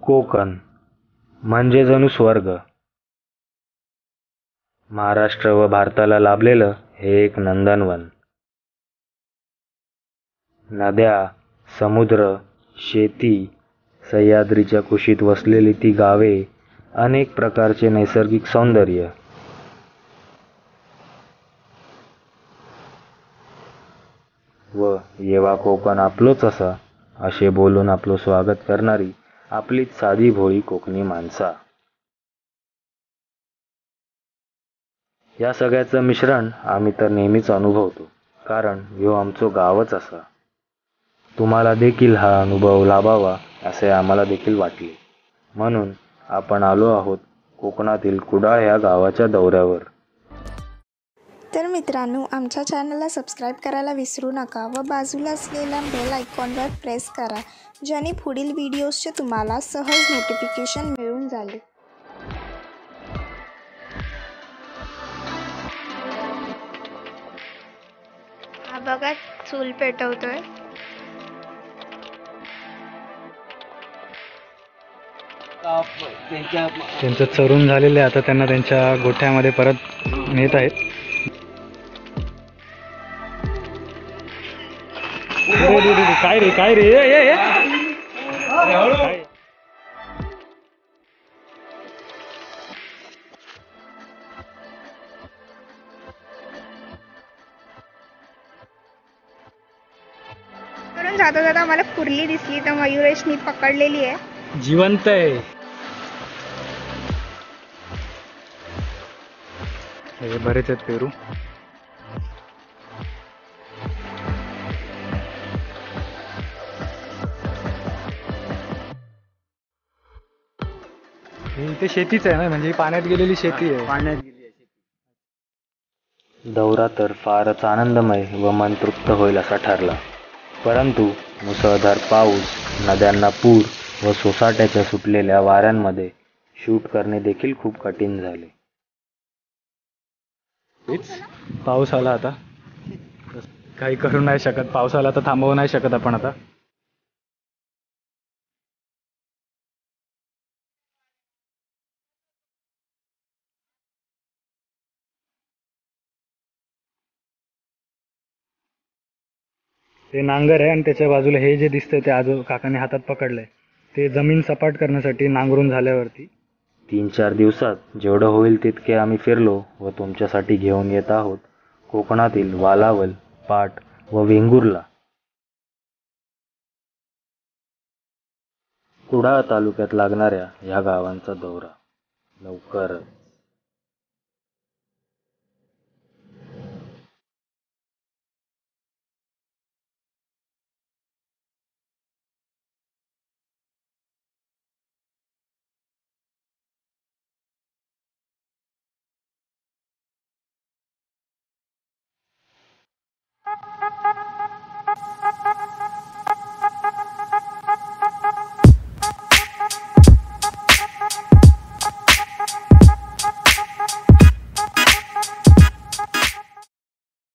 कोकण म्हणजे जणू स्वर्ग. महाराष्ट्र व भारताला लाभलेलं हे एक नंदनवन. नद्या, समुद्र, शेती, सह्याद्रीच्या कुशीत वसलेली ती गावे, अनेक प्रकारचे नैसर्गिक सौंदर्य. व येवा कोकण आपलोच असा असे बोलून आपलं स्वागत करणारी आपलीच साधी भोळी कोकणी माणसा. या सगळ्याचं मिश्रण आम्ही तर नेहमीच अनुभवतो, कारण ह्यो आमचो गावच असा. तुम्हाला देखील हा अनुभव लाभावा असे आम्हाला देखील वाटले, म्हणून आपण आलो आहोत कोकणातील कुडाळ या गावाच्या दौऱ्यावर. तर मित्रांनो, आमच्या चॅनलला सबस्क्राईब करायला विसरू नका व बाजूला असलेल्या बेल आयकॉनवर प्रेस करा, ज्याने पुढील व्हिडिओजचे तुम्हाला सहज नोटिफिकेशन मिळून जाईल. हा बघा, चूल पेटवतोय. त्यांचं चरून झालेले, आता त्यांना त्यांच्या गोठ्यामध्ये परत नेत आहेत. काय रे काय रे करून जाता जाता मला कुर्ली दिसली, तर मयुरेशनी पकडलेली आहे. जिवंत आहे. हे बरेच आहेत पेरू. इथे शेतीच आहे ना, म्हणजे पाण्यात गेलेली शेती आहे. पाण्यात गेली शेती. दौरा तर फारच आनंदमय व मन तृप्त होईल असा ठरला, परंतु मुसळधार पाऊस, नद्यांना पूर व सोसाट्याच्या सुटलेल्या वाऱ्यांमध्ये शूट करणे देखील खूप कठीण झाले. पाऊस आला, आता काही करू नाही शकत. पावसाला तर थांबवू नाही शकत आपण आता. ते नांगर आहे आणि त्याच्या बाजूला हे जे दिसतंय ते आजो काकाने हातात पकडलंय, ते जमीन सपाट करण्यासाठी नांगरून झाल्यावरती. 3-4 दिवसात जेवढं होईल तितके आम्ही फिरलो व तुमच्यासाठी घेऊन येत आहोत कोकणातील वालावल, पाट व वेंगुर्ला. कुडाळ तालुक्यात लागणाऱ्या ह्या गावांचा दौरा लवकर.